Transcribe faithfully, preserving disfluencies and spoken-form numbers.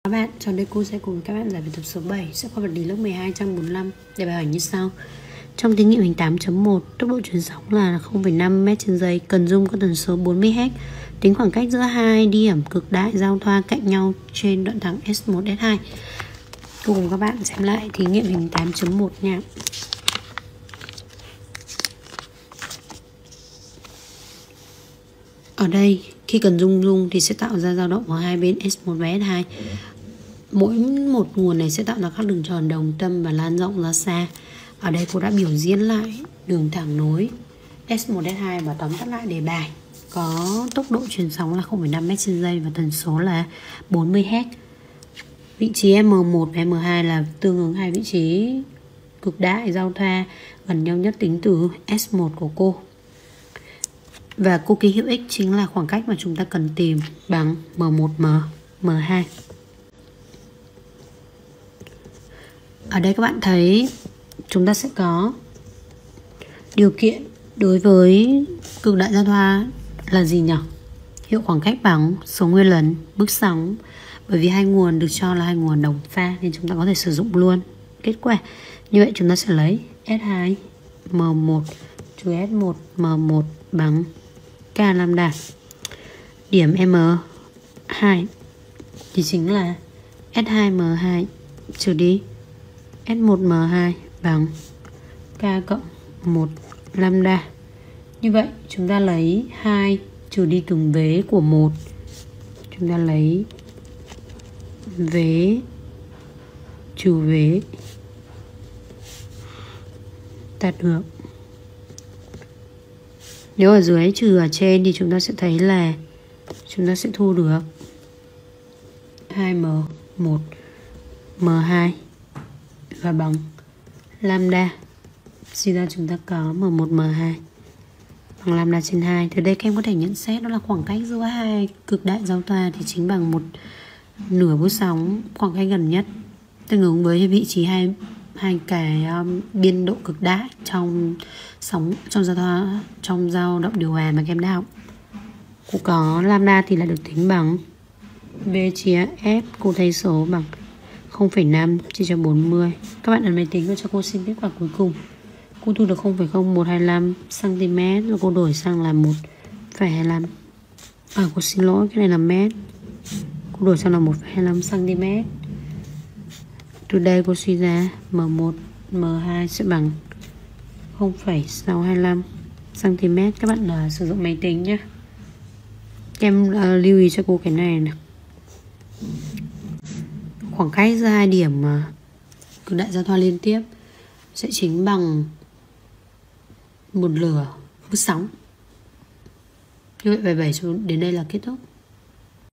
Các bạn, sau đây cô sẽ cùng các bạn giải bài tập số bảy sẽ qua vật lý lớp mười hai trang bốn mươi lăm. Đề bài hỏi như sau. Trong thí nghiệm hình tám chấm một, tốc độ truyền sóng là không phẩy năm mét trên giây, cần dung có tần số bốn mươi héc. Tính khoảng cách giữa hai điểm cực đại giao thoa cạnh nhau trên đoạn thẳng S một S hai. Cô cùng các bạn xem lại thí nghiệm hình tám chấm một nha. Ở đây khi cần dung dung thì sẽ tạo ra dao động ở hai bên S một và S hai. Mỗi một nguồn này sẽ tạo ra các đường tròn đồng tâm và lan rộng ra xa. Ở đây cô đã biểu diễn lại đường thẳng nối S một S hai và tóm tắt lại đề bài. Có tốc độ truyền sóng là không phẩy năm mét trên giây và tần số là bốn mươi héc. Vị trí M một và M hai là tương ứng hai vị trí cực đại giao thoa gần nhau nhất tính từ S một của cô. Và cô ký hiệu x chính là khoảng cách mà chúng ta cần tìm bằng M một M, M hai. Ở đây các bạn thấy chúng ta sẽ có điều kiện đối với cực đại giao thoa là gì nhỉ? Hiệu khoảng cách bằng số nguyên lần bước sóng. Bởi vì hai nguồn được cho là hai nguồn đồng pha nên chúng ta có thể sử dụng luôn. Kết quả như vậy chúng ta sẽ lấy S hai M một trừ S một M một bằng K lambda. Điểm M hai thì chính là S hai M hai trừ đi S một M hai bằng K cộng một lambda. Như vậy chúng ta lấy hai trừ đi từng vế của một. Chúng ta lấy vế trừ vế tạt ngược. Nếu ở dưới trừ ở trên thì chúng ta sẽ thấy là chúng ta sẽ thu được hai M một M hai và bằng lambda. Suy ra chúng ta có M một M hai bằng lambda trên hai. Từ đây các em có thể nhận xét đó là khoảng cách giữa hai cực đại giao thoa thì chính bằng một nửa bước sóng, khoảng cách gần nhất tương ứng với vị trí hai hai cái um, biên độ cực đại trong sóng trong giao thoa trong dao động điều hòa mà các em đã học. Cũng có lambda thì là được tính bằng V chia F, cô thấy số bằng không phẩy năm chia cho bốn mươi. Các bạn ấn máy tính và cho cô xin kết quả cuối cùng. Cô thu được không phẩy không một hai lăm xăng-ti-mét rồi cô đổi sang là một phẩy hai lăm. À cô xin lỗi, cái này là mét. Cô đổi sang là một phẩy hai lăm xăng-ti-mét. Từ đây cô suy ra M một M hai sẽ bằng không phẩy sáu hai lăm xăng-ti-mét. Các bạn uh, sử dụng máy tính nhé. Các em uh, lưu ý cho cô cái này nè. Khoảng cách giữa hai điểm uh, cực đại giao thoa liên tiếp sẽ chính bằng một lửa bước sóng. Như vậy bài bảy đến đây là kết thúc.